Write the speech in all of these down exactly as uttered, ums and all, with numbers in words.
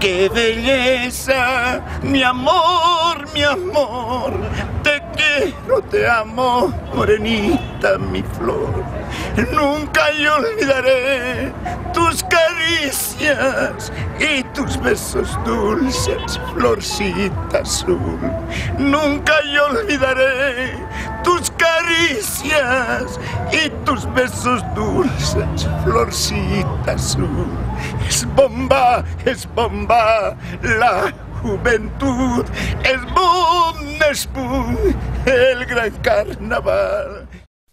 ¡Qué belleza! Mi amor, mi amor, te quiero, te amo, morenita, mi flor. Nunca yo olvidaré tus caricias y tus besos dulces, florcita azul. Nunca yo olvidaré tus caricias y tus besos dulces, florcita azul. Es bomba, es bomba la juventud, es boom, es boom el gran carnaval.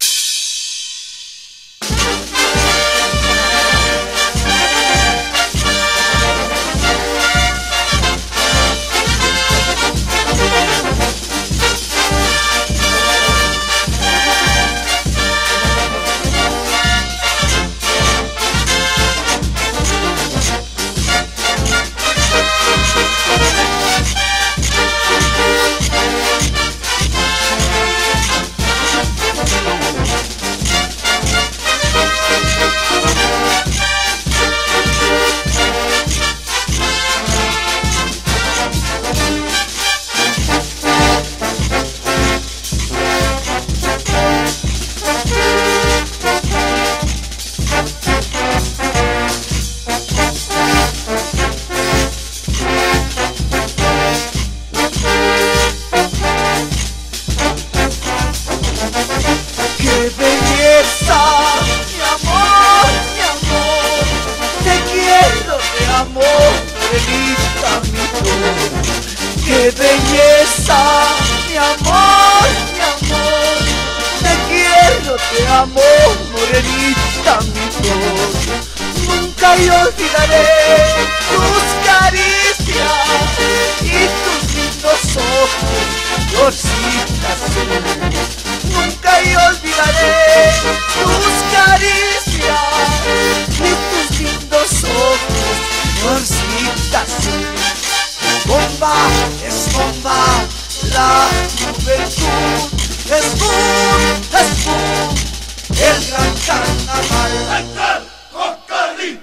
¡Qué belleza, mi amor, mi amor! Te quiero, te amo, morenita, mi flor. Nunca yo olvidaré tus caricias y tus lindos ojos, florcita azul. Nunca yo olvidaré tus caricias y tus lindos ojos, florcita azul. Bomba, es bomba, la juventud, es boom, es boom, el gran carnaval. ¡Héctor Cocarrí!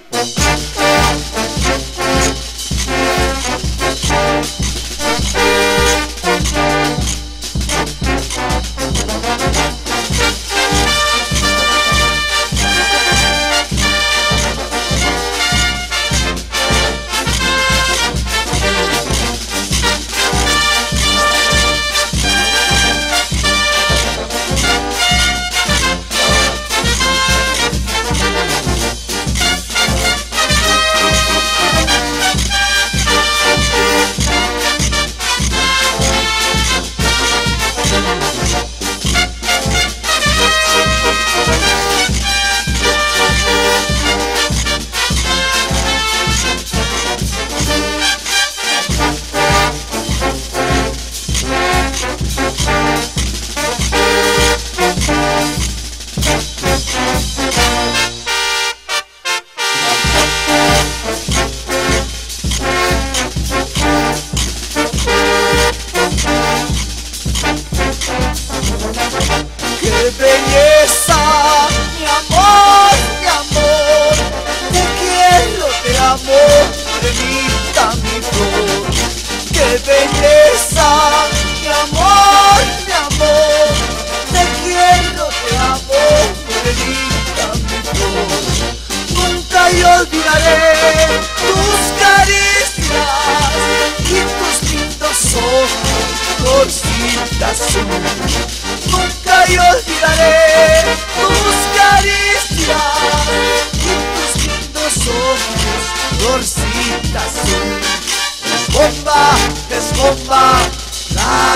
¡Qué belleza, mi amor, mi amor! Te quiero, te amo, morenita, mi flor. ¡Qué belleza, mi amor, mi amor! Te quiero, te amo, morenita, mi flor. Nunca yo olvidaré tus caricias y tus lindos ojos, florcita azul. Nunca yo olvidaré tus caricias y tus lindos ojos, florcita azul. Es bomba, es bomba, la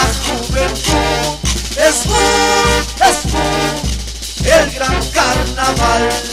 juventud, es boom, es boom, el gran carnaval.